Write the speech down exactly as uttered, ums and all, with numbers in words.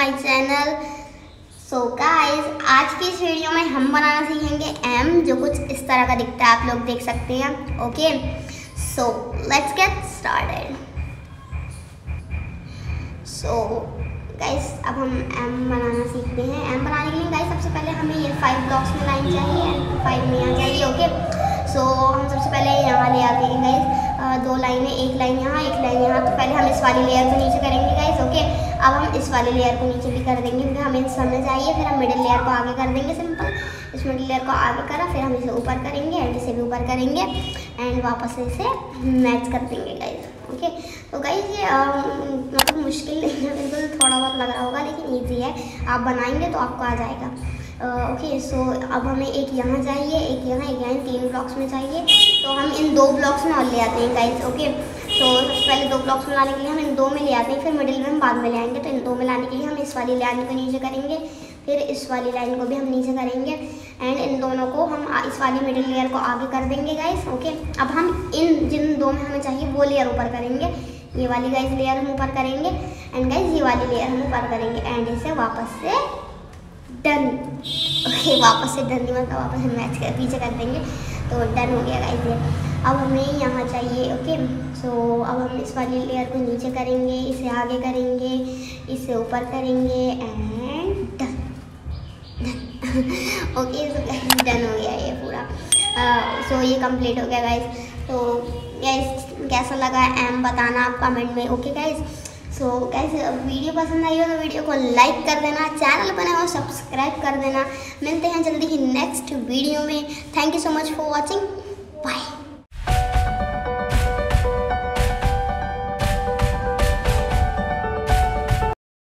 My channel. So guys, आज की इस वीडियो में हम बनाना सीखेंगे एम, जो कुछ इस तरह का दिखता है, आप लोग देख सकते हैं। Okay, so let's get started. So guys, अब हम एम बनाना सीखते हैं। एम बनाने के लिए गाइस सबसे पहले हमें ये फाइव ब्लॉक्स में लाइन चाहिए, फाइव में यहाँ चाहिए। ओके, सो हम सबसे पहले यहाँ ले आते हैं गाइस, दो लाइनें, एक लाइन यहाँ, एक लाइन यहाँ। तो पहले हम इस वाली लेयर को नीचे करेंगे गाइस। ओके, अब हम इस वाली लेयर को नीचे भी कर देंगे क्योंकि हमें इस समय चाहिए। फिर हम मिडिल लेयर को आगे कर देंगे, सिंपल। इस मिडिल लेयर को आगे करा, फिर हम इसे ऊपर करेंगे एंड इसे भी ऊपर करेंगे एंड वापस से इसे मैच कर देंगे गाइस। ओके, तो गाइस ये मतलब मुश्किल नहीं है, बिल्कुल थोड़ा बहुत लग रहा होगा लेकिन ईजी है। आप बनाएंगे तो आपको आ जाएगा। ओके, सो अब हमें एक यहाँ चाहिए, एक यहाँ, एक यहाँ, तीन ब्लॉक्स में चाहिए। तो हम इन दो ब्लॉक्स में और ले आते हैं गाइस। ओके, तो सबसे पहले दो ब्लॉक्स में लाने के लिए हम इन दो में ले आते हैं, फिर मिडिल में हम बाद में ले आएंगे। तो इन दो में लाने के लिए हम इस वाली लाइन को नीचे करेंगे, फिर इस वाली लाइन को भी हम नीचे करेंगे एंड इन दोनों को हम इस वाली मिडिल लेयर को आगे कर देंगे गाइस। ओके, अब हम इन जिन दो में हमें चाहिए वो लेयर ऊपर करेंगे। ये वाली गाइस लेयर हम ऊपर करेंगे एंड गाइस ये वाली लेयर हम ऊपर करेंगे एंड इसे वापस से डन। ओके, वापस से डन नहीं मतलब वापस से मैच कर पीछे कर देंगे, तो डन हो गया गाइस ये। अब हमें यहाँ चाहिए। ओके, सो अब हम इस वाली लेयर को नीचे करेंगे, इसे आगे करेंगे, इसे ऊपर करेंगे and done. Okay, so done हो गया ये पूरा। सो uh, ये कंप्लीट हो गया गाइस। तो गाइस कैसा लगा एम बताना आप कमेंट में। Okay guys, so guys video पसंद आई हो तो वीडियो को लाइक कर देना, चैनल बने हो सब्सक्राइब कर देना। मिलते हैं जल्दी ही नेक्स्ट वीडियो में। Thank you so much for watching.